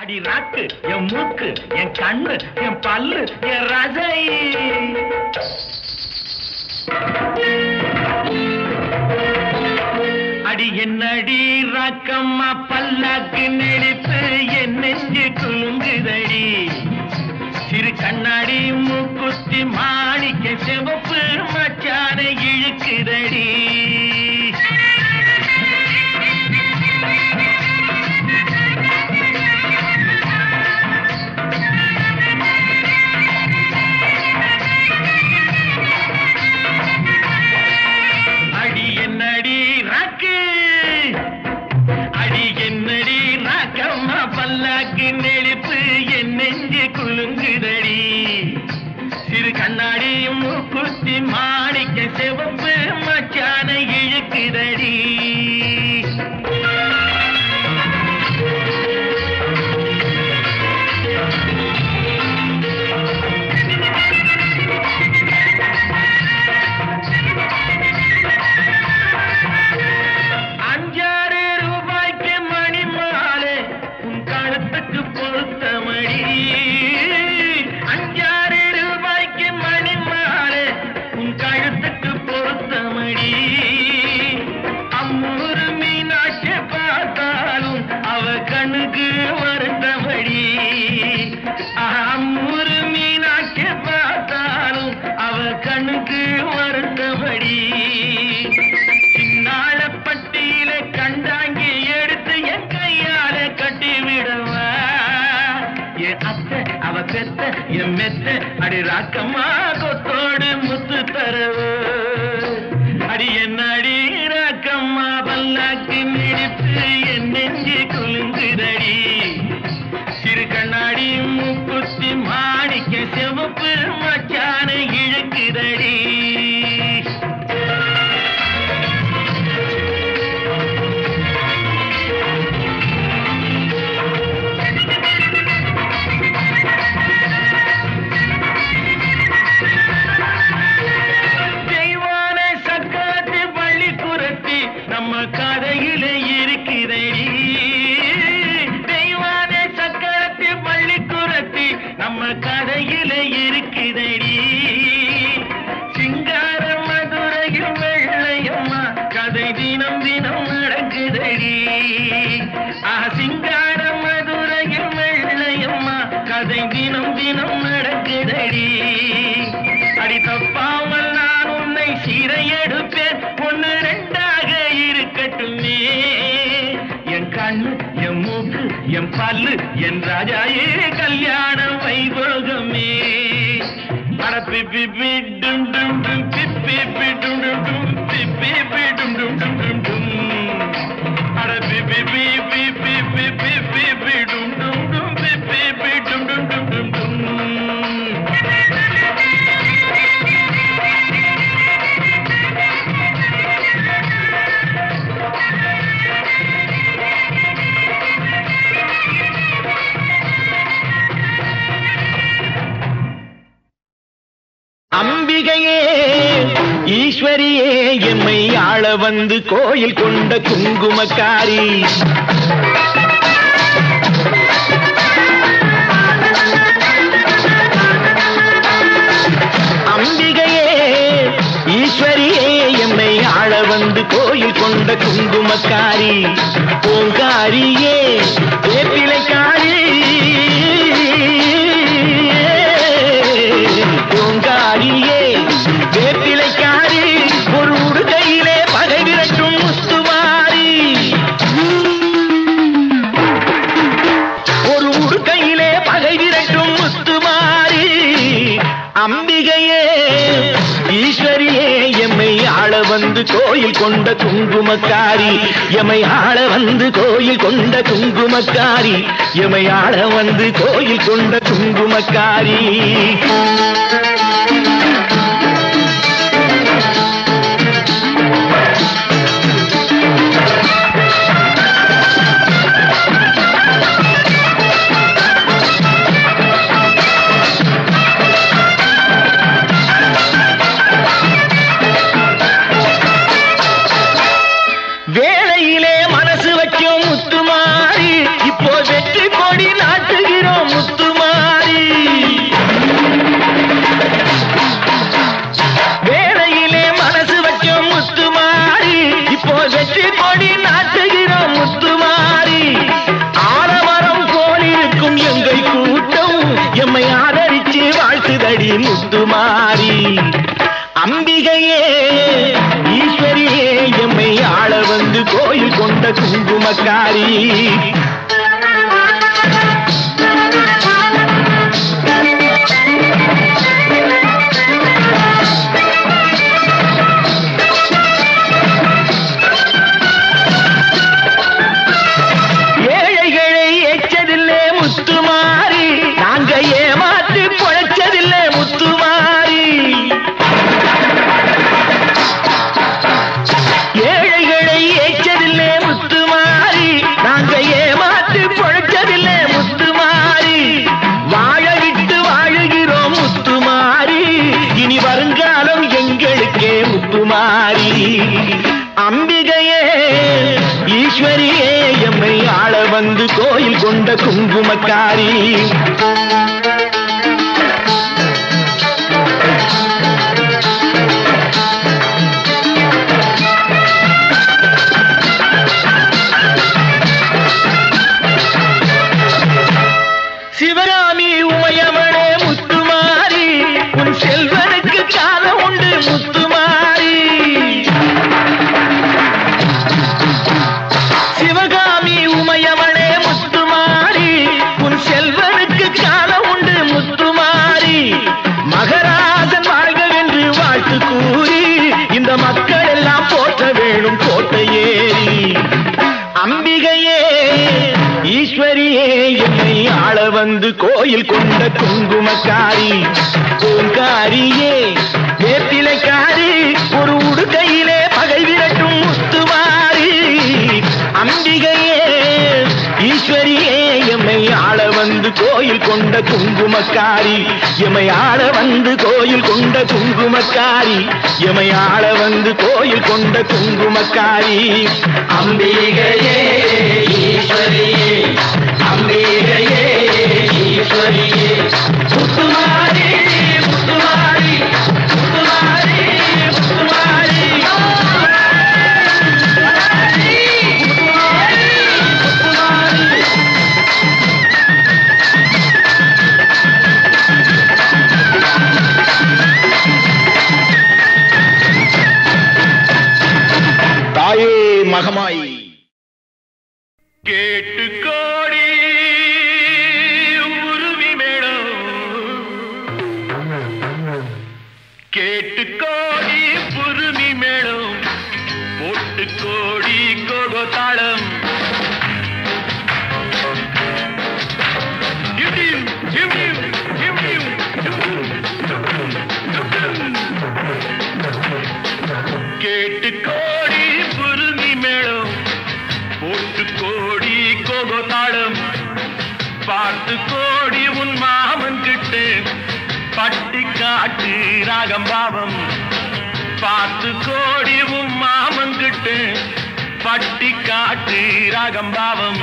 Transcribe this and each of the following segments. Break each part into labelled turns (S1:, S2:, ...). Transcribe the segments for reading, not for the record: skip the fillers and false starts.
S1: அடி ராக்கு என் மூக்கு என் கண்ணு என் பல்லு என் ரசை அடி என்னடி ராக்கம்மா பல்லாக்கு நெளிப்பு என் நெஞ்சு குலுங்குதடி சிறு கண்ணாடி மூக்குத்தி மாணிக்க சிவப்பு மச்சான இழுக்குதடி பல்லாக்கு நெளிப்பு என் நெஞ்சு குலுங்குதடி சிறு கண்ணாடி மூக்குத்தி மாணிக்க சிவப்பு மச்சான இழுக்குதடி கண்ணுக்கு வருத்தபடி அம்மூரு மீனாட்சி பார்த்தாலும் அவ கண்ணுக்கு வருத்தபடி சின்னாள பட்டியில கண்டாங்கி எடுத்து என் கையால கட்டி விடவா என் அத்தை அவ பெத்த என் மெத்த அடி ராக்கம்மா கொத்தோடு முத்து தரவு அடி என்ன அடி ராக்கம்மா பல்லாக்கு நெளிப்பு என் நெஞ்சு குலுங்குதடி சிறு கண்ணாடி மூக்குத்தி மாணிக்க சிவப்பு மச்சான இழுக்குதடி நம்ம கதையில இருக்குதடி தெய்வான சக்கரத்தி பள்ளிக்குரத்தி நம்ம கதையில இருக்குதடி சிங்கார மதுரையில் வெள்ளையம்மா கதை தினம் தினம் நடக்குதடி சிங்கார மதுரையில் வெள்ளையம்மா கதை தினம் தினம் நடக்குதடி அடி தப்பாமல் நான் உன்னை சீரை எடுப்பேன் ஒன்னு ரெண்டாக இருக்கட்டுமே என் கண்ணு என் மூக்கு என் பல்லு என் ராஜாயே கல்யாண வைபோகமே அட பிப்பி டும் டும் டும் பிப்பி டும் டும் டும் பிப்பி டும் டும் டும் டும் டும் அட பிப்பி பிப்பி பிப்பி பிப்பி டும் டும் டும் பிப்பி டும் டும் டும் டும் டும் அம்பிகையே ஈஸ்வரியே எம்மை ஆள வந்து கோயில் கொண்ட குங்குமக்காரி அம்பிகையே ஈஸ்வரியே எம்மை ஆள வந்து கோயில் கொண்ட குங்குமக்காரி பூங்காரியே வேப்பிலைக்காரி பூங்காரியே வேப்பிலைக்காரி ஒரு உடுகையிலே பகை விரட்டும் முத்துமாரி ஒரு உடுகையிலே பகை விரட்டும் முத்துமாரி அம்பிகையே ஈஸ்வரியே எம்மை ஆள வந்து கோயில் கொண்ட குங்குமக்காரி எம்மை ஆள வந்து கோயில் கொண்ட குங்குமக்காரி எம்மை ஆள வந்து கோயில் கொண்ட குங்குமக்காரி வேளையிலே மனசு வைக்கும் முத்துமாரி இப்போ வெற்றி கொடி நாட்டு குங்குமக்காரி. அம்பிகையே ஈஸ்வரியே எம்மை ஆள வந்து கோயில் கொண்ட குங்குமக்காரி. சிவகாமி உமையவளே முத்துமாரி, உன் செல்வனுக்கு காலம் உண்டு முத்துமாரி. சிவகாமி உமையவளே முத்துமாரி, உன் செல்வனுக்கு காலம் உண்டு முத்துமாரி. மகராஜன் வாழ்கவென்று வாழ்த்து கூறி இந்த மக்கள் எல்லாம் போற்ற வேணும் கோட்டையேறி. அம்பிகையே ஈஸ்வரியே என்னை ஆள வந்து கோயில் கொண்ட குங்குமக்காரி. பூங்காரியே வேப்பிலைக்காரி, ஒரு உடுக்கையிலே பகை விரட்டும் முத்துமாரி. அம்பிகையே ஈஸ்வரியே எம்மை ஆள வந்து கோயில் கொண்ட குங்குமக்காரி. எம்மை ஆள வந்து கோயில் கொண்ட குங்குமக்காரி. எம்மை ஆள வந்து கோயில் கொண்ட குங்குமக்காரி. அம்பிகையே ஈஸ்வரியே, அம்பிகையே ஈஸ்வரியே. முத்துமாரி முத்துமாரி முத்துமாரி முத்துமாரி. தாயே மகமாய் கேட்டு கோடி உருவி மேளம், கேட்டு கோடி புருமி மேளம், போட்டு கோடி கோகோதாளம். கேட்டு கோடி புருமி மேளம், போட்டு கோடி கோகோதாளம். பார்த்து கோடி உன் மாமன் கிட்டு பட்டி காட்டு ராகம் பாவம். பார்த்து கோடி உன் மாமன் கிட்டு பட்டி காட்டு ராகம் பாவம்.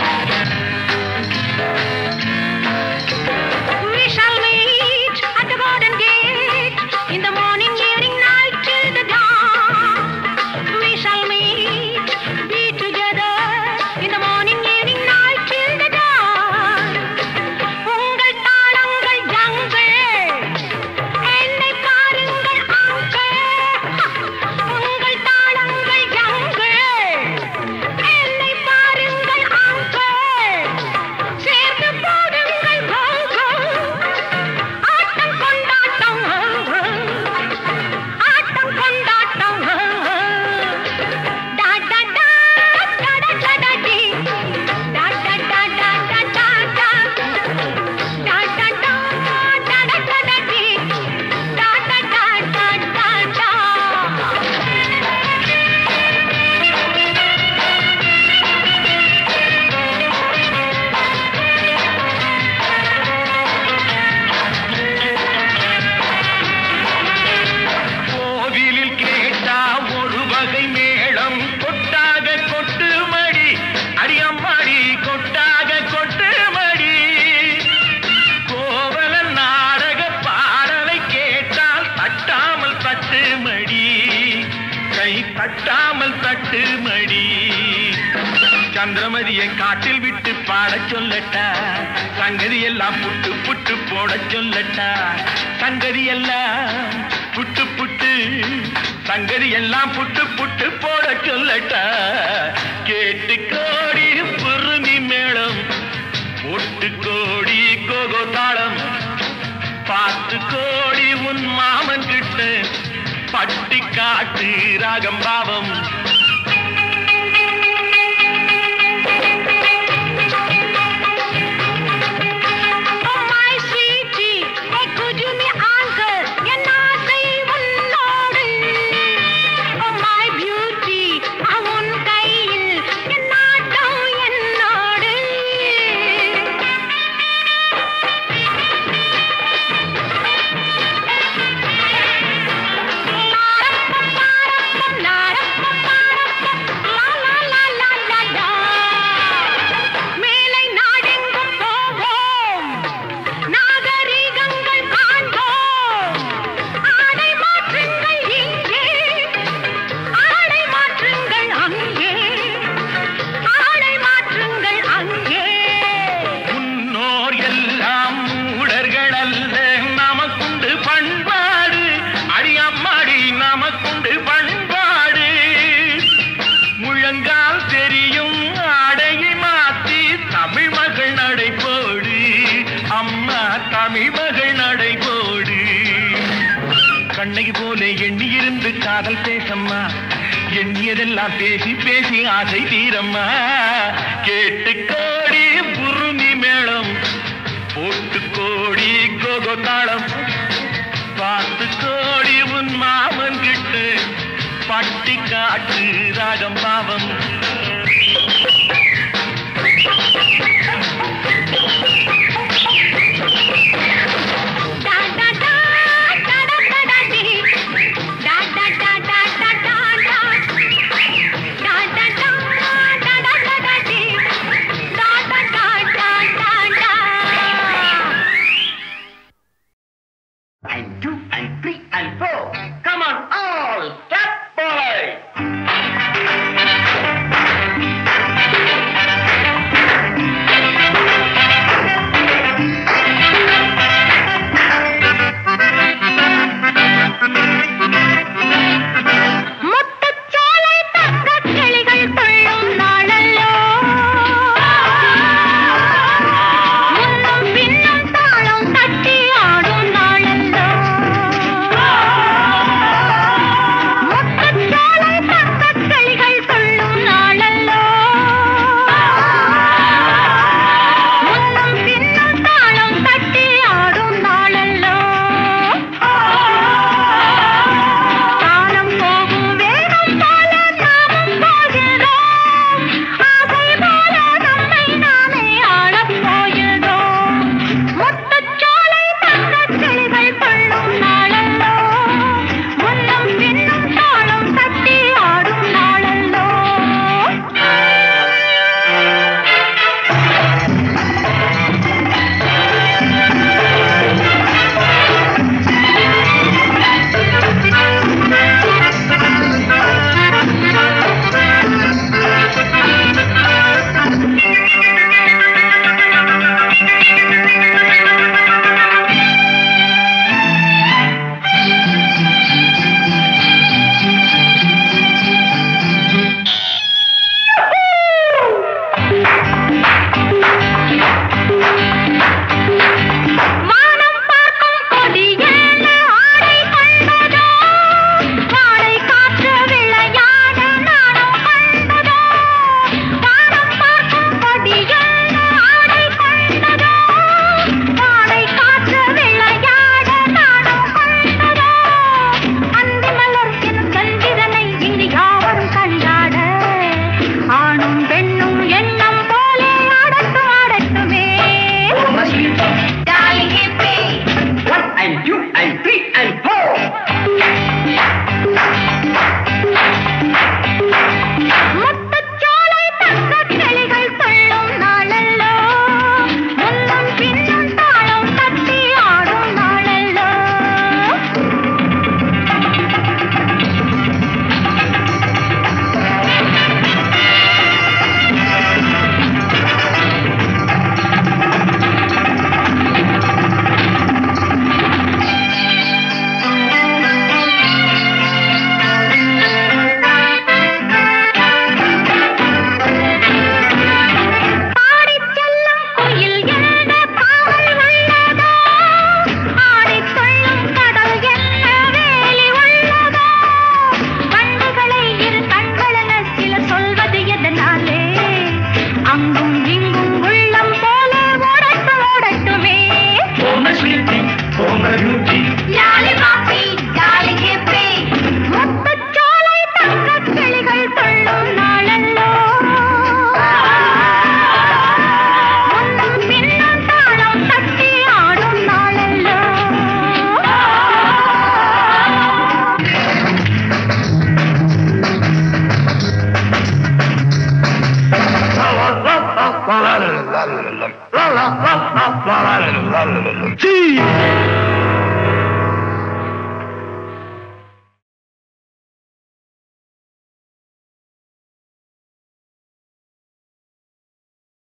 S2: We shall meet at the garden gate in the morning, evening, night till the dawn. We shall meet, be together in the morning, evening, night till the dawn. உங்கள் தாளங்கள் ஜங்கள், என்னை பாருங்கள் அங்கள். உங்கள் தாளங்கள் ஜங்கள், என்னை பாருங்கள் uncle. சேர்ந்து போடுங்கள் cocoa, ஆட்டம் கொண்டாட்டம், ஆட்டம் கொண்டாட்டம். டா டா டா டா டா டா டி, டா டா டா டா டா டா டா, டா டா டா டா டா டா டி, டா டா டா டா டா டா.
S1: கோவிலில் கேட்டா ஒரு வகை மேளம், கொட்டாக கொட்டு மடி அடியம்மாடி, கொட்டாக கொட்டு மடி. கோவலன் நாடக பாடலை கேட்டால் தட்டாமல் தட்டு மடி, கை தட்டாமல் தட்டு மடி. சந்திரமதியை காட்டில் விட்டு பாடச் சொல்லட்டா, சங்கதி எல்லாம் புட்டு புட்டு போடச் சொல்லட்டா. சங்கதி எல்லாம் புட்டு புட்டு சங்கதி எல்லாம் புட்டு புட்டு போட சொல்லட்டா கேட்டு கோடி புருமி மேளம் ஒட்டு கோடி கோகோ தாளம் பார்த்து கோடி உன் மாமன் கிட்ட பட்டி காட்டு ராகம் பாவம் தமிழ் மகள் நடைபோடு கண்ணகி போல எண்ணி இருந்து காதல் பேசம்மா எண்ணியதெல்லாம் பேசி பேசி ஆசை தீரம்மா கேட்டு கோடி புருமி மேளம் போட்டு கோடி கோகோ தாளம் பார்த்து கோடி உன் மாமன் கிட்ட பட்டி காட்டு ராகம் பாவம்
S3: சீ